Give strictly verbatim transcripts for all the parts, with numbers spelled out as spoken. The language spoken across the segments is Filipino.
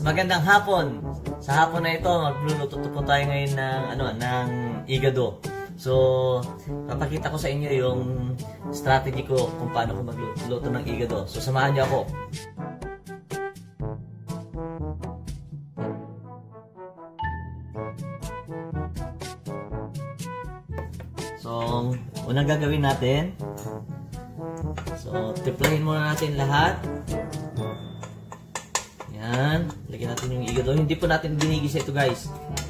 magandang hapon. Sa hapon na ito, magluluto po tayo ngayon ng ano, ng igado. So, papakita ko sa inyo yung strategy ko kung paano ko magluto ng igado. So, samahan niyo ako. So, unang gagawin natin. So, tiplahin muna natin lahat. Yan. Lagyan natin yung igado. Hindi po natin ginigisa ito, guys.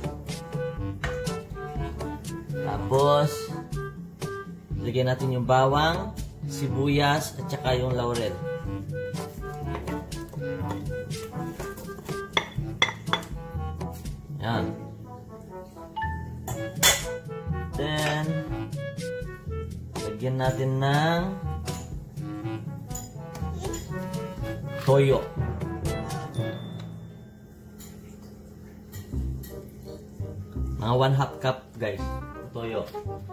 Tapos, lagyan natin yung bawang, sibuyas, at saka yung laurel. Yan. Then, lagyan natin ng toyo. Mga one half cup, guys. Toyo.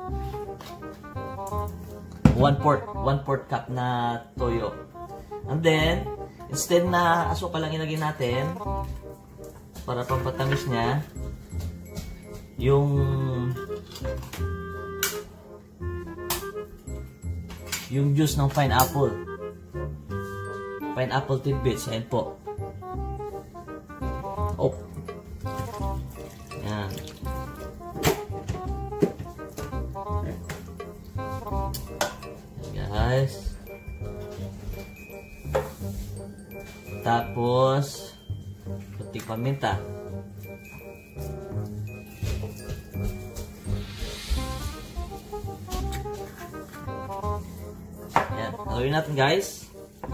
One fourth, one fourth cup na toyo. And then, instead na asukal lang ilagay natin, para pampatamis niya, yung yung juice ng pineapple. Pineapple tidbits. Ayan po. Oh. Yan. Guys. Tapos puting paminta. Yan, haluin natin, guys.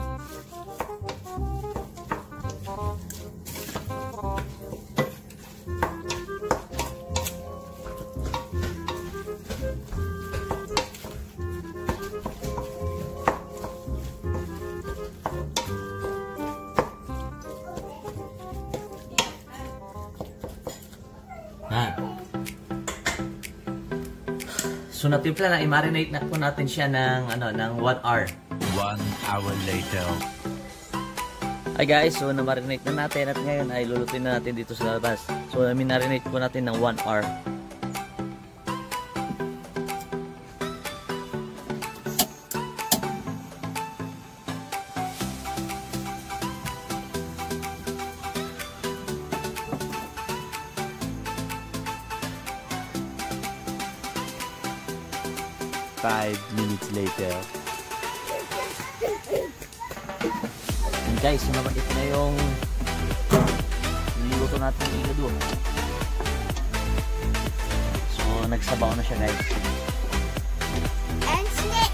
So natimpla na, i-marinate na po natin siya ng ano, ng one hour. one hour later. Hi guys, so na-marinate na natin at ngayon ay lulutuin na natin dito sa labas. So i-marinate po natin ng one hour. Five minutes later. And guys, sumabait na yung niluto natin ng igado. So nagsabaw na siya, guys. And snake.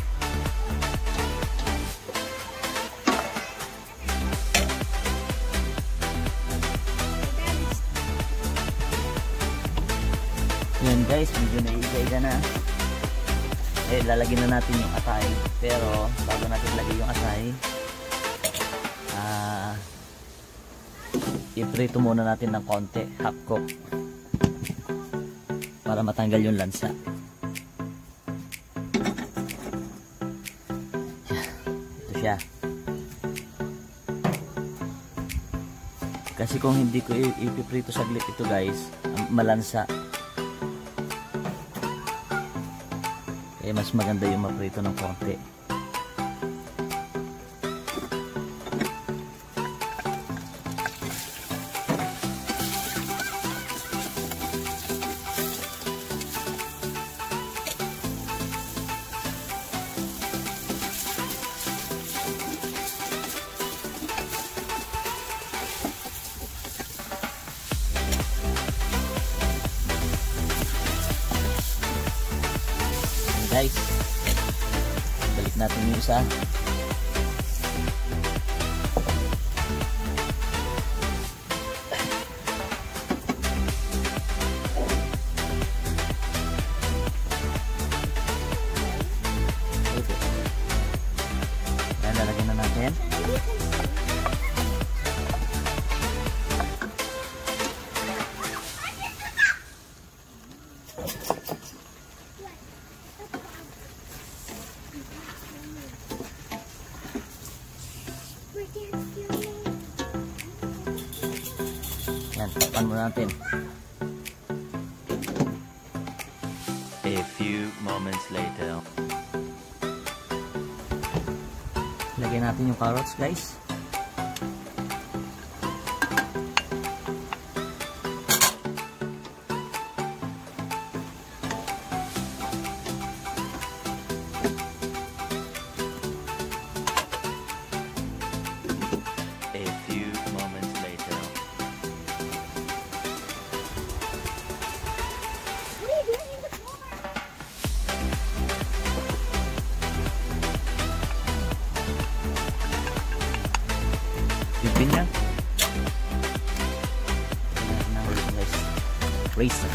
Yan guys, medyo naiiga-iga na. Eh, lalagyan na natin yung atay. Pero, bago natin lagay yung atay, ah, i-prito muna natin ng konti, half cook, para matanggal yung lansa. Ito siya. Kasi kung hindi ko ipiprito saglit ito, guys, malansa. Eh, mas maganda yung maprito ng konti. Guys, balik natin yung isa. Okay. Yan, lalagyan na natin. Takpan muna natin. A few moments later. Lagyan natin yung carrots, guys. A few moments later. What are you doing in the floor? Pipin yan. Guys. Race.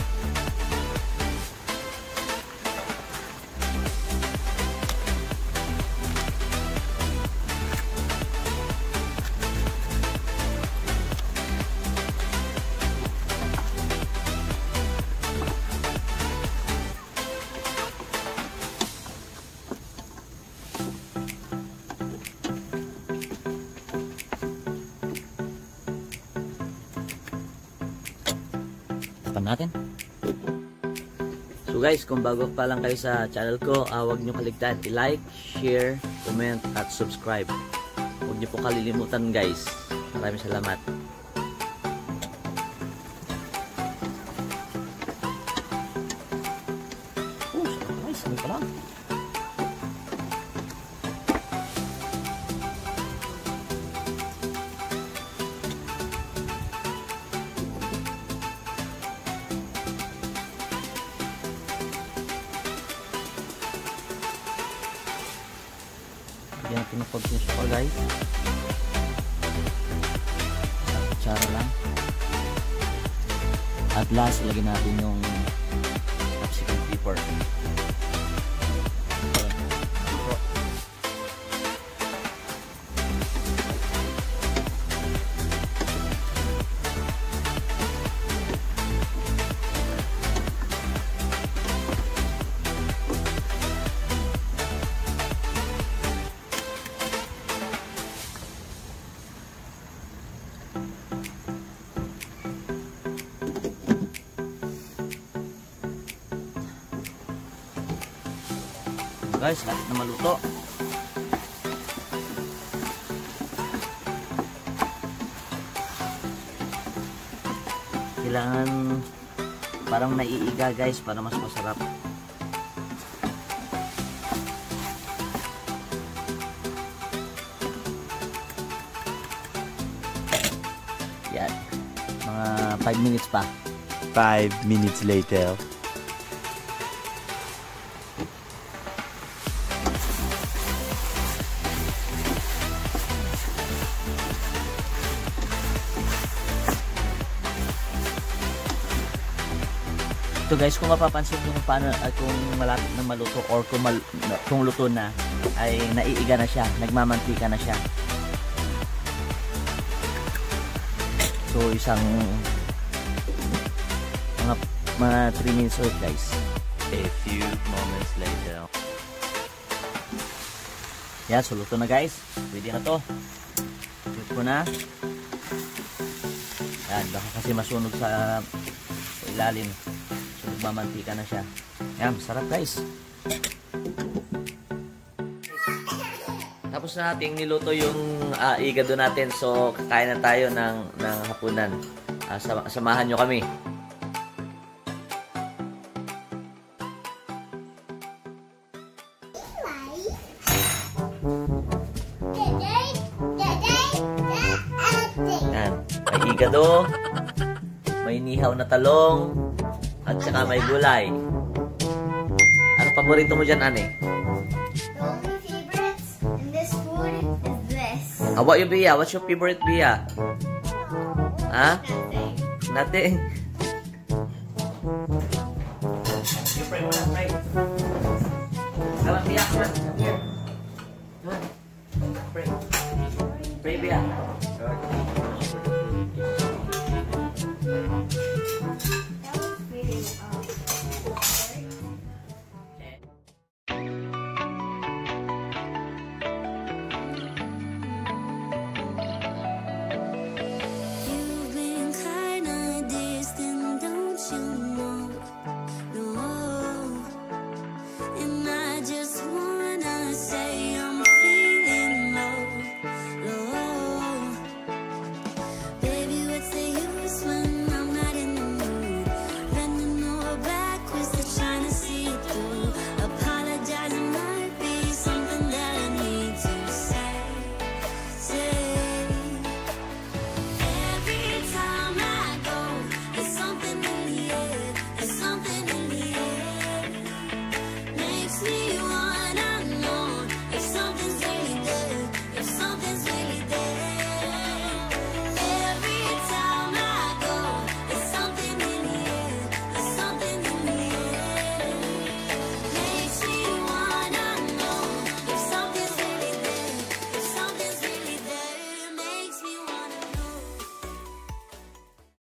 Tapan natin. So guys, kung bago pa lang kayo sa channel ko, uh, huwag nyo kaligtaan i-like, share, comment, at subscribe. Huwag nyo po kalilimutan guys. Maraming salamat. Oh, sarap guys. Ano pa lang? Yan, pinapag yung suka guys. Kutsara lang. At last, ilagay natin yung capsicum pepper. Guys, lapit na maluto. Kailangan parang naiiga guys para mas masarap. Yan. Mga five minutes pa. Five minutes later. Ito guys, kung mapapansin nyo kung paano at kung malapit na maluto or kung, mal, kung luto na, ay naiiga na siya, nagmamantika na siya. So isang mga mga three minutes ulit guys. A few moments later. Yan, so luto na guys. Pwede na to. Shoot ko na. Yan, baka kasi masunog sa, sa ilalim. So nagmamantika na siya. Yan, sarap guys. Tapos na nating niluto yung uh, igado natin. So kakain na tayo ng, ng hapunan. Uh, sam samahan nyo kami. Yan, may igado, may nihaw na talong, at saka may gulay. Ano paborito mo dyan, Ane? The only favorites in this food is this. How about you, Bia? What's your favorite, Bia? Ha? Nothing. Nothing. You pray muna, pray. Come on, Bia, come on. Come here. Come on. Pray. Pray, Bia.